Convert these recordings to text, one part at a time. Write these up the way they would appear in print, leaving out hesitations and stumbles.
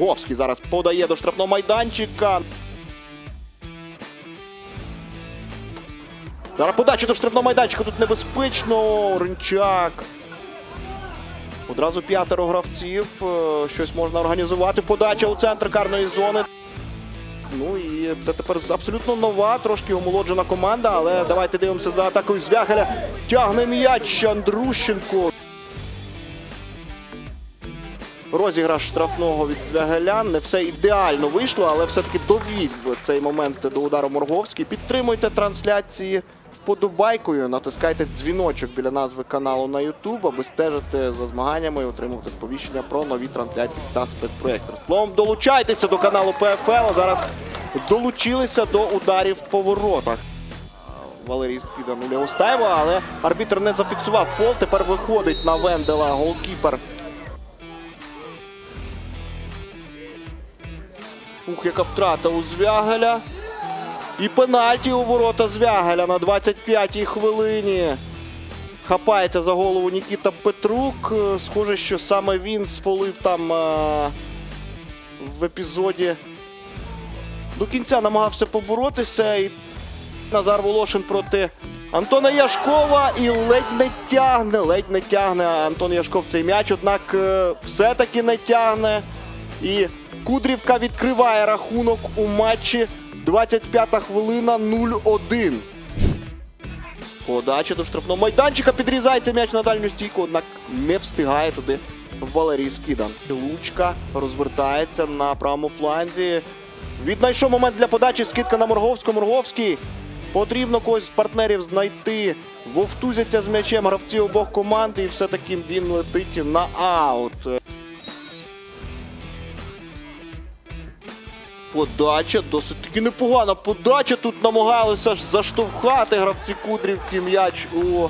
Морговський зараз подає до штрафного майданчика. Зараз подача до штрафного майданчика. Тут небезпечно. Ринчак. Одразу 5 гравців. Щось можна організувати. Подача у центр карної зони. Ну і це тепер абсолютно нова, трошки омолоджена команда. Але давайте дивимося за атакою Звягеля. Тягне м'яч Андрущенко. Розіграш штрафного від Звягеля. Не все ідеально вийшло, але все-таки довів цей момент до удару Морговський. Підтримуйте трансляції вподобайкою, натискайте дзвіночок біля назви каналу на YouTube, аби стежити за змаганнями і отримувати сповіщення про нові трансляції та спецпроєкти. Словом, долучайтеся до каналу ПФЛ. Зараз долучилися до ударів по воротах. Валерій Скидан у Лягостаєва, але арбітр не зафіксував фол. Тепер виходить на Вендела голкіпер. Ух, яка втрата у Звягеля. І пенальті у ворота Звягеля на 25-й хвилині. Хапається за голову Нікіта Петрук. Схоже, що саме він сфолив там в епізоді. До кінця намагався поборотися. І Назар Волошин проти Антона Яшкова. І ледь не тягне Антон Яшков цей м'яч. Однак все-таки не тягне. І Кудрівка відкриває рахунок у матчі. 25-та хвилина, 0-1. Подача до штрафного майданчика. Підрізається м'яч на дальню стійку, однак не встигає туди Валерій Скидан. Лучка розвертається на правому фланзі. Віднайшов момент для подачі. Скидка на Морговського. Морговський. Потрібно когось з партнерів знайти. Вовтузяться з м'ячем гравці обох команд. І все-таки він летить на аут. Подача, досить таки непогана подача. Тут намагалися ж заштовхати гравці Кудрівки м'яч у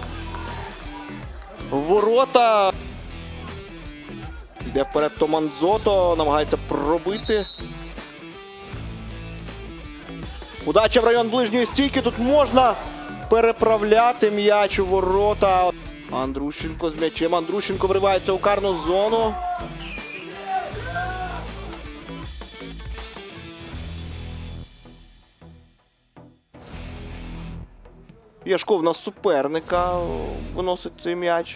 ворота. Йде вперед Томанзото, намагається пробити. Подача в район ближньої стійки. Тут можна переправляти м'яч у ворота. Андрущенко з м'ячем. Андрущенко вривається у карну зону. Яшков на суперника виносить цей м'яч.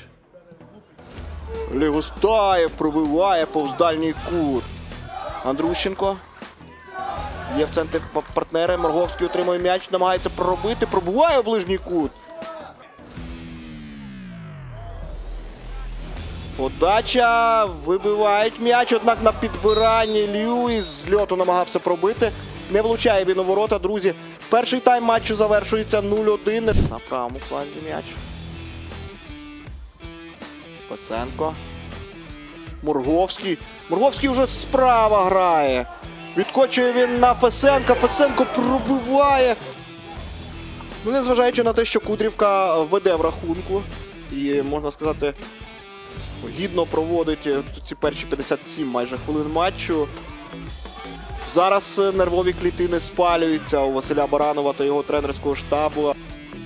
Лягостаєв пробиває повз дальній кут. Андрущенко. Є в центрі партнери. Морговський отримує м'яч, намагається пробити. Пробиває у ближній кут. Подача. Вибивають м'яч, однак на підбиранні Льюіс з льоту намагався пробити. Не влучає він у ворота, друзі. Перший тайм матчу завершується 0-1. На правому фланзі м'яч. Пасенко. Морговський. Морговський вже справа грає. Відкочує він на Пасенка. Пасенко пробиває. Ну, незважаючи на те, що Кудрівка веде в рахунку. І, можна сказати, гідно проводить ці перші 57 майже хвилин матчу. Зараз нервові клітини спалюються у Василя Баранова та його тренерського штабу.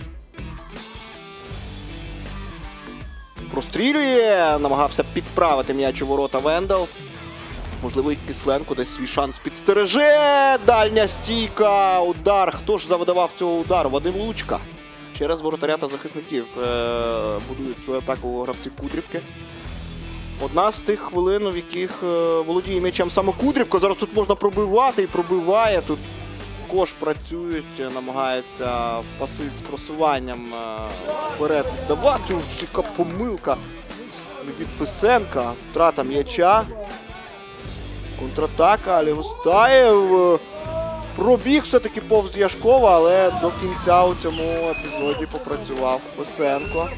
Прострілює, намагався підправити м'яч у ворота Вендел. Можливо, і Кисленко десь свій шанс підстереже. Дальня стійка, удар. Хто ж завдавав цього удару? Вадим Лучка. Через воротаря та захисників будують свою атаку гравці Кудрівки. Одна з тих хвилин, в яких володіє м'ячем саме Кудрівка. Зараз тут можна пробивати і пробиває. Тут також працюють, намагаються паси з просуванням вперед здавати. Яка помилка від Писенка. Втрата м'яча. Контратака. Лягостаєв пробіг все-таки повз Яшкова, але до кінця у цьому епізоді попрацював Писенко.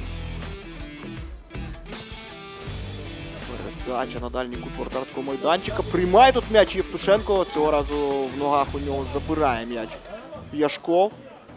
Передача на дальній кут воротарського майданчика. Приймає тут м'яч Євтушенко. Цього разу в ногах у нього забирає м'яч Яшков.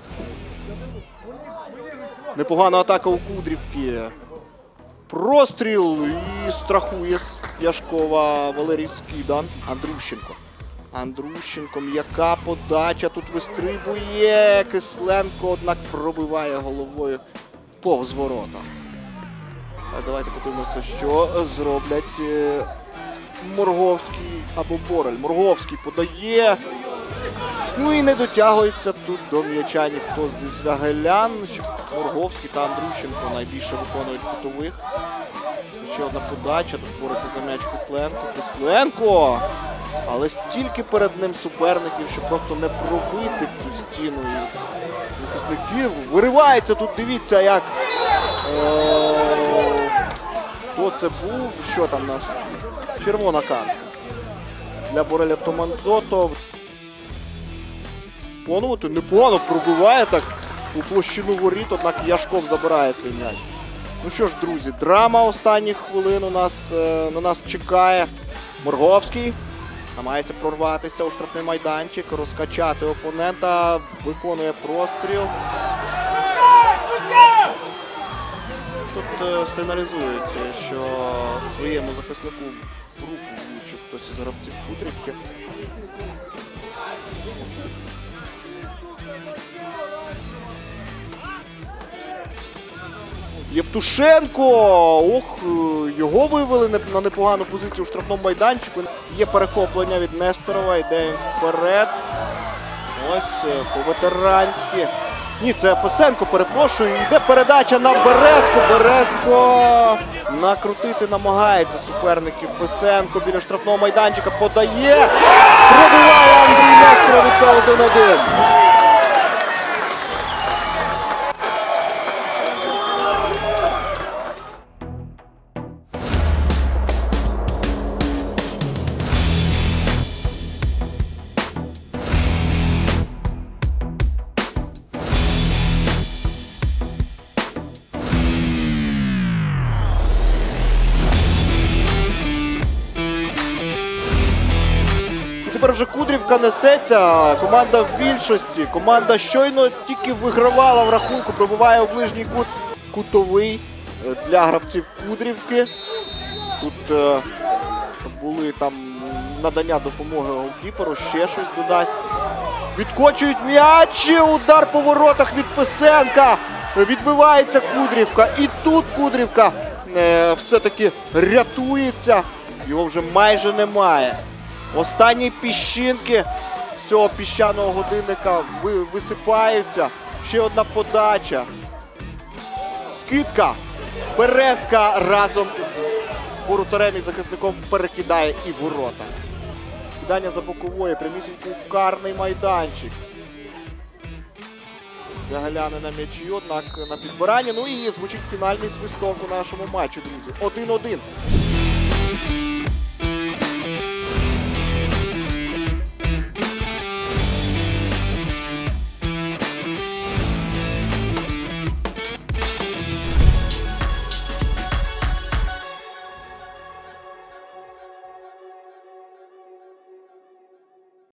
Непогана атака у Кудрівки. Простріл і страхує Яшкова Валерій Скидан. Андрущенко. Андрущенко, м'яка подача. Тут вистрибує Кисленко, однак пробиває головою повз ворота. Давайте подивимося, що зроблять Морговський або Борель. Морговський подає. Ну і не дотягується тут до м'яча ніхто зі звягелян. Морговський та Андрущенко найбільше виконують кутових. Ще одна подача. Тут бореться за м'яч Кисленко. Кисленко! Але стільки перед ним суперників, що просто не пробити цю стіну із захисників. Виривається тут, дивіться, як... Хто це був? Що там наш? Червона картка. Для Бореля Томандзото. Непогано пробиває так у площину воріт, однак Яшков забирає цей м'яч. Ну що ж, друзі, драма останніх хвилин на нас чекає. Морговський намагається прорватися у штрафний майданчик, розкачати опонента, виконує простріл. Тут сигналізується, що своєму захиснику в руку влучив хтось із гравців Кудрівки. Євтушенко! Ох, його вивели на непогану позицію у штрафному майданчику. Є перехоплення від Несторова, йде він вперед. Ось, по-ветеранськи. Ні, це Фесенко, перепрошую. Йде передача на Березку. Березко накрутити намагається суперників. Фесенко біля штрафного майданчика подає. Пробиває Андрій Несторов, і це 1-1. Тепер вже Кудрівка несеться, команда в більшості, команда щойно тільки вигравала в рахунку, пробиває у ближній кут, кутовий для гравців Кудрівки. Тут були там надання допомоги голкіперу, ще щось додасть. Відкочують м'яч, удар по воротах від Фесенка, відбивається Кудрівка, і тут Кудрівка все-таки рятується, його вже майже немає. Останні піщинки з цього піщаного годинника висипаються. Ще одна подача. Скидка. Березка разом з воротарем і захисником перекидає і ворота. Кидання за бокової, прямісінько у карний майданчик. Звягеляни на м'ячі, однак на підбиранні. Ну і звучить фінальний свисток у нашому матчі, друзі. 1-1.